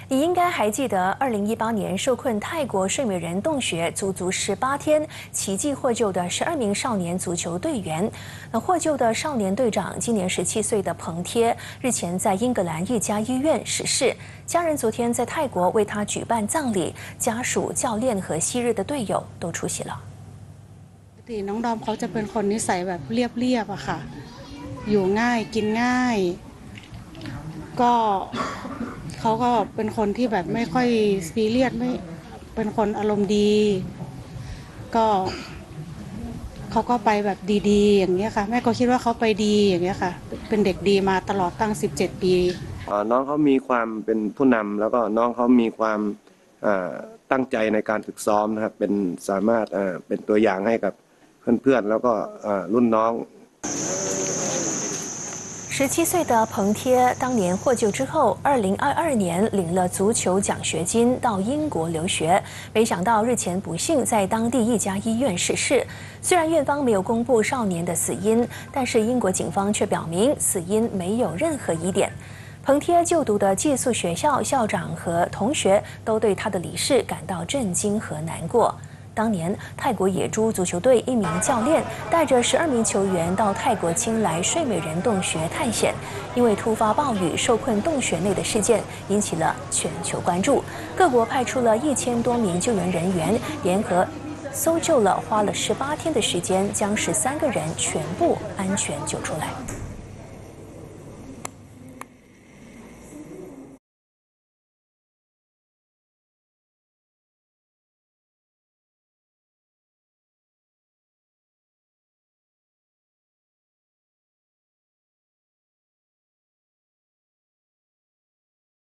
你应该还记得，2018年受困泰国睡美人洞穴足足18天，奇迹获救的12名少年足球队员。获救的少年队长今年17岁的彭贴，日前在英格兰一家医院逝世。家人昨天在泰国为他举办葬礼，家属、教练和昔日的队友都出席了。 ปกติน้องดอมเขาจะเป็นคนนิสัยแบบเรียบๆอะค่ะอยู่ง่ายกินง่ายก็เขาก็เป็นคนที่แบบไม่ค่อยซีเรียสไม่เป็นคนอารมณ์ดีก็เขาก็ไปแบบดีๆอย่างเงี้ยค่ะแม่ก็คิดว่าเขาไปดีอย่างเงี้ยค่ะเป็นเด็กดีมาตลอดตั้ง17 ปีน้องเขามีความเป็นผู้นำแล้วก็น้องเขามีความตั้งใจในการฝึกซ้อมนะครับเป็นสามารถเป็นตัวอย่างให้กับเพื่อนๆแล้วก็รุ่นน้อง 17岁的彭贴当年获救之后，2022年领了足球奖学金到英国留学，没想到日前不幸在当地一家医院逝世。虽然院方没有公布少年的死因，但是英国警方却表明死因没有任何疑点。彭贴就读的寄宿学校校长和同学都对他的离世感到震惊和难过。当年，泰国野猪足球队一名教练带着12名球员到泰国清莱睡美人洞穴探险，因为突发暴雨受困洞穴内的事件引起了全球关注。各国派出了1000多名救援人员，联合搜救了花了18天的时间，将13个人全部安全救出来。